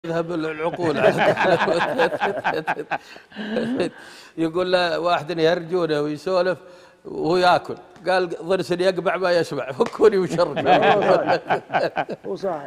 يذهب العقول. يقول له واحد يرجونه ويسولف وهو ياكل، قال ضرس يقبع ما يشبع، فكوني وشرك. هو صح.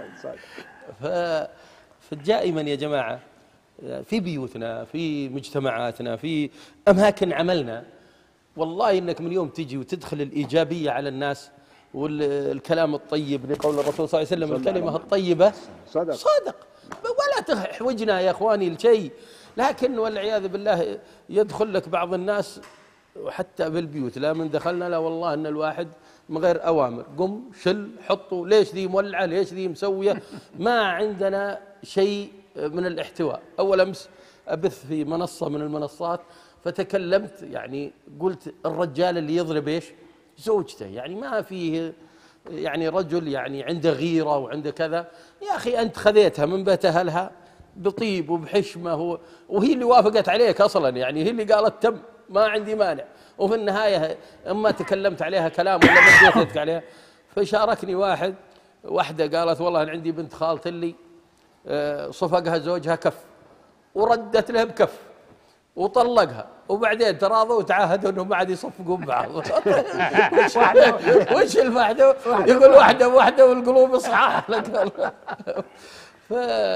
فدائما يا جماعه في بيوتنا، في مجتمعاتنا، في اماكن عملنا، والله انك من يوم تجي وتدخل الايجابيه على الناس والكلام الطيب لقول الرسول صلى الله عليه وسلم الكلمه الطيبه صدق ولا تحوجنا يا اخواني لشيء. لكن والعياذ بالله يدخل لك بعض الناس وحتى بالبيوت لا من دخلنا لا والله ان الواحد من غير اوامر، قم شل حطوا، ليش ذي مولعه، ليش ذي مسويه، ما عندنا شيء من الاحتواء. اول امس ابث في منصه من المنصات فتكلمت، يعني قلت الرجال اللي يضرب ايش؟ زوجته، يعني ما فيه يعني رجل يعني عنده غيره وعنده كذا. يا اخي انت خذيتها من بيت اهلها بطيب وبحشمه وهي اللي وافقت عليك اصلا، يعني هي اللي قالت تم ما عندي مانع، وفي النهايه اما تكلمت عليها كلام ولا مديت يدك عليها. فشاركني واحده قالت والله انا عندي بنت خالتي اللي صفقها زوجها كف وردت له بكف وطلقها، وبعدين تراضوا وتعاهدوا انهم ما عاد يصفقون بعض. وش الفحده؟ يقول واحده والقلوب صحاح. ف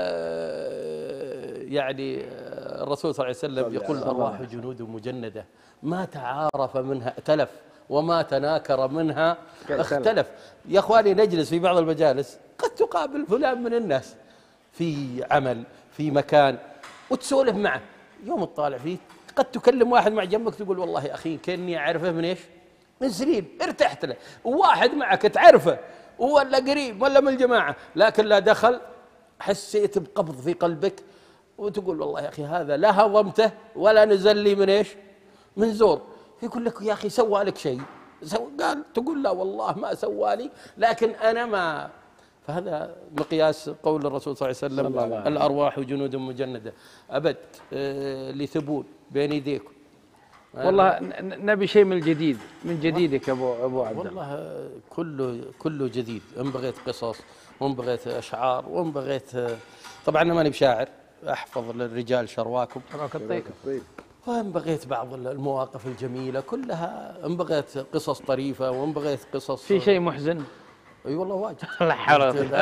يعني الرسول صلى الله عليه وسلم يقول الارواح جنود مجنده ما تعارف منها ائتلف وما تناكر منها اختلف. يا اخواني نجلس في بعض المجالس قد تقابل فلان من الناس في عمل في مكان وتسولف معه، يوم تطالع فيه قد تكلم واحد مع جنبك تقول والله يا اخي كاني اعرفه من ايش؟ من سنين ارتحت له، وواحد معك تعرفه ولا قريب ولا من الجماعه لكن لا دخل حسيت بقبض في قلبك وتقول والله يا اخي هذا لا هضمته ولا نزل لي من ايش؟ من زور. يقول لك يا اخي سوى لك شيء؟ قال تقول لا والله ما سوى لي لكن انا ما. فهذا مقياس قول الرسول صلى الله عليه وسلم الارواح جنود مجنده ابد لثبون بين يديكم. والله نبي شيء من الجديد من جديدك ابو عبد الله. والله كله جديد، ان بغيت قصص وان بغيت اشعار وان بغيت طبعا انا ماني بشاعر احفظ للرجال شرواكم وان بغيت بعض المواقف الجميله كلها، ان بغيت قصص طريفه وان بغيت قصص. في شيء محزن؟ اي والله واجد. لا حول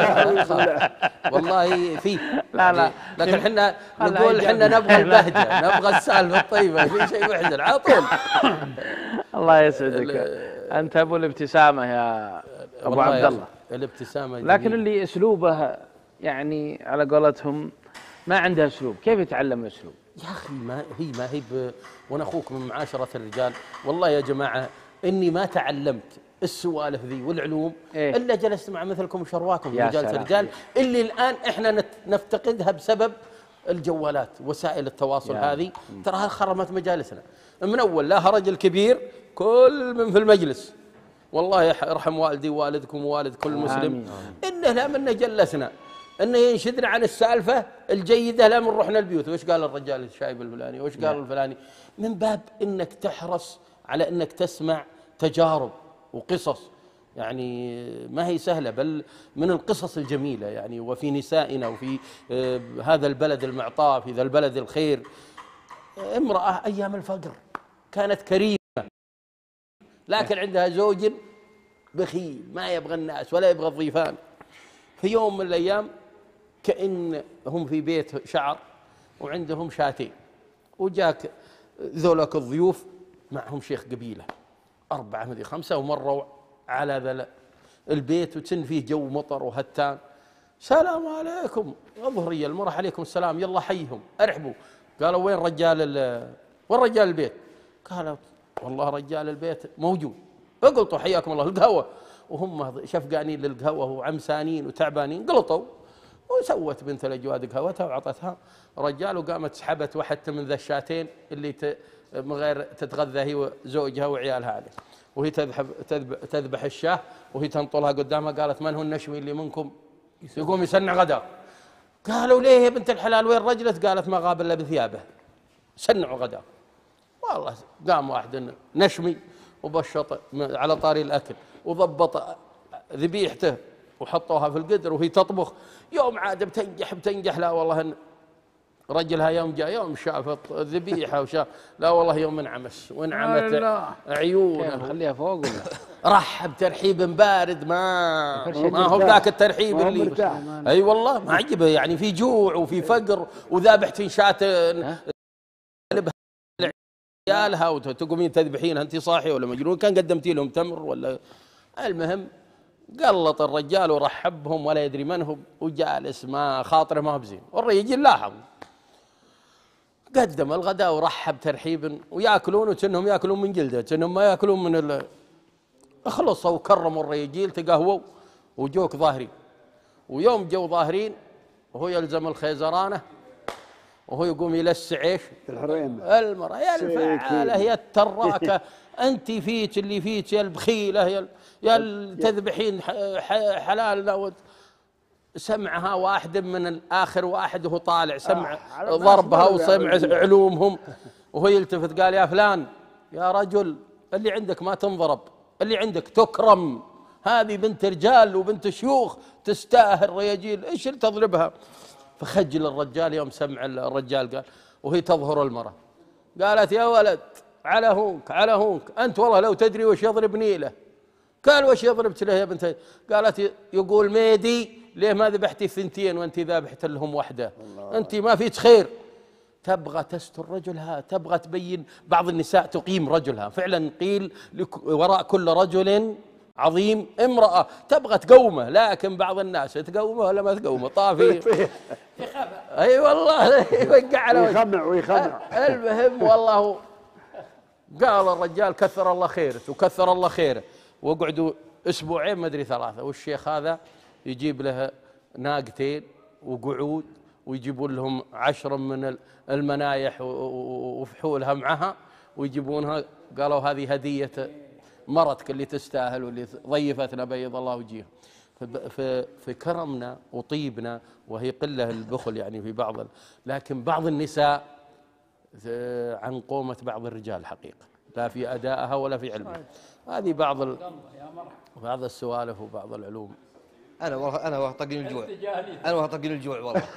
والله فيه. لا لكن احنا نقول احنا نبغى البهجه، نبغى السالفه الطيبه، في شيء محزن على طول. الله يسعدك. انت ابو الابتسامه يا ابو عبد الله. الابتسامه لكن جميل. اللي اسلوبه يعني على قولتهم ما عنده اسلوب، كيف يتعلم الاسلوب؟ يا اخي ما هي وانا اخوك من معاشره الرجال، والله يا جماعه اني ما تعلمت السوالف ذي والعلوم الا جلست مع مثلكم شرواكم في مجالس الرجال اللي الان احنا نفتقدها بسبب الجوالات وسائل التواصل هذه. تراها خرمت مجالسنا من اول لا رجل كبير كل من في المجلس، والله يرحم والدي ووالدكم ووالد كل مسلم انه لا منا جلسنا انه ينشدنا عن السالفه الجيده لا من رحنا البيوت وش قال الرجال الشايب الفلاني وش قال الفلاني، من باب انك تحرص على انك تسمع تجارب وقصص يعني ما هي سهلة، بل من القصص الجميلة يعني. وفي نسائنا وفي هذا البلد المعطاء في ذا البلد الخير امرأة أيام الفقر كانت كريمة لكن عندها زوج بخيل ما يبغى الناس ولا يبغى الضيفان. في يوم من الأيام كأن هم في بيت شعر وعندهم شاتين، وجاك ذولك الضيوف معهم شيخ قبيلة 4 مدري 5 ومروا على ذا البيت وتن فيه جو مطر وهتان. سلام عليكم الظهرية المرح عليكم السلام يلا حيهم ارحبوا. قالوا وين رجال البيت؟ قالوا والله رجال البيت موجود. فقلتوا حياكم الله القهوة، وهم شفقانين للقهوة وعمسانين وتعبانين قلطوا وسوت بنت الأجواد قهوتها وعطتها رجال وقامت سحبت واحدة من ذا الشاتين اللي من غير تتغذى هي وزوجها وعيالها عليه، وهي تذبح الشاه وهي تنطلها قدامها. قالت من هو النشوي اللي منكم يقوم يصنع غداء؟ قالوا ليه يا بنت الحلال وين رجلت؟ قالت ما غاب الا بثيابه صنعوا غداء. والله قام واحد نشمي وبشط على طاري الاكل وضبط ذبيحته وحطوها في القدر وهي تطبخ. يوم عاد بتنجح لا والله رجلها يوم جاء يوم شافت ذبيحه وشاف لا والله يوم انعمس وانعمت عيونه. خليها فوق ولا رحب ترحيب بارد ما هو ذاك الترحيب اللي اي والله ما عجبه يعني في جوع وفي فقر وذابحتين شاة عيالها وتقومين تذبحينها انت صاحيه ولا مجنون؟ كان قدمتي لهم تمر ولا؟ المهم قلط الرجال ورحبهم ولا يدري من هو وجالس ما خاطره ما بزين. والرجال لاحظ قدم الغداء ورحب ترحيبا وياكلون وكأنهم ياكلون من جلده كأنهم ما ياكلون من خلصوا وكرموا الرجال تقهووا وجوك ظاهرين. ويوم جو ظاهرين وهو يلزم الخيزرانه وهو يقوم يلسع ايش؟ المرأة يا الفعالة يا التراكة انت فيك اللي فيك يا البخيلة يا تذبحين حلال. سمعها واحد من الآخر واحد وهو طالع سمع ضربها وسمع علومهم وهو يلتفت قال يا فلان يا رجل اللي عندك ما تنضرب، اللي عندك تكرم، هذه بنت رجال وبنت شيوخ تستاهل رياجيل ايش اللي تضربها؟ فخجل الرجال يوم سمع الرجال قال وهي تظهر المرأة قالت يا ولد على هونك على هونك أنت والله لو تدري وش يضربني له. قال وش يضربت له يا بنت؟ قالت يقول ميدي ليه ما ذبحتي الثنتين وانت ذابحت لهم واحدة؟ انت ما فيك خير. تبغى تستر رجلها، تبغى تبين. بعض النساء تقيم رجلها، فعلا قيل وراء كل رجل عظيم امرأة، تبغى تقومه، لكن بعض الناس تقومه ولا ما تقومه طافي اي والله يوقع على ويخمع. المهم والله قال الرجال كثر الله خيره وكثر الله خيره. وقعدوا اسبوعين ما ادري ثلاثة والشيخ هذا يجيب له ناقتين وقعود ويجيبون لهم 10 من المنايح وفحولها معها ويجيبونها. قالوا هذه هدية مرتك اللي تستاهل واللي ضيفتنا بيض الله وجيها. في كرمنا وطيبنا وهي قلة البخل يعني في بعض لكن بعض النساء عن قومة بعض الرجال حقيقة لا في أدائها ولا في علمها. هذه بعض السوالف وبعض العلوم. أنا والله طقني الجوع، أنا والله طقني الجوع والله.